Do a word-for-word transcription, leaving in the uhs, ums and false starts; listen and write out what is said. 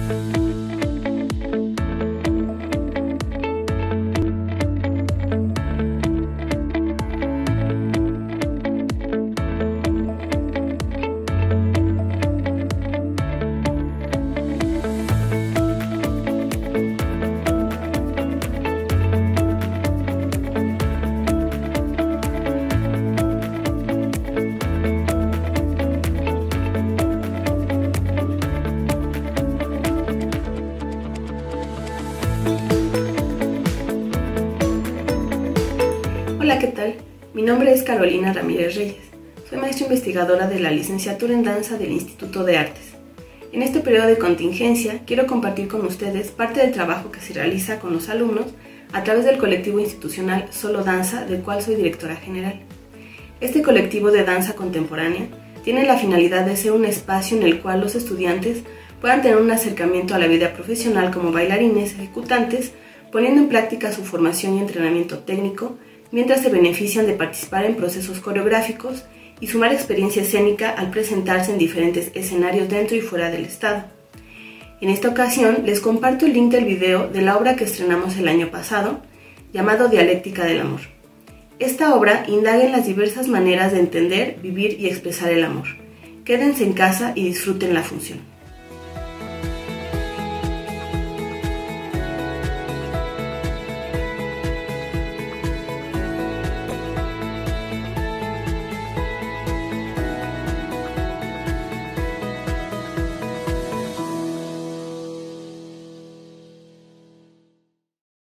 Hola, ¿qué tal? Mi nombre es Carolina Ramírez Reyes. Soy maestra investigadora de la licenciatura en danza del Instituto de Artes. En este periodo de contingencia quiero compartir con ustedes parte del trabajo que se realiza con los alumnos a través del colectivo institucional Solo Danza, del cual soy directora general. Este colectivo de danza contemporánea tiene la finalidad de ser un espacio en el cual los estudiantes puedan tener un acercamiento a la vida profesional como bailarines ejecutantes, poniendo en práctica su formación y entrenamiento técnico, mientras se benefician de participar en procesos coreográficos y sumar experiencia escénica al presentarse en diferentes escenarios dentro y fuera del estado. En esta ocasión les comparto el link del video de la obra que estrenamos el año pasado, llamado Dialéctica del Amor. Esta obra indaga en las diversas maneras de entender, vivir y expresar el amor. Quédense en casa y disfruten la función.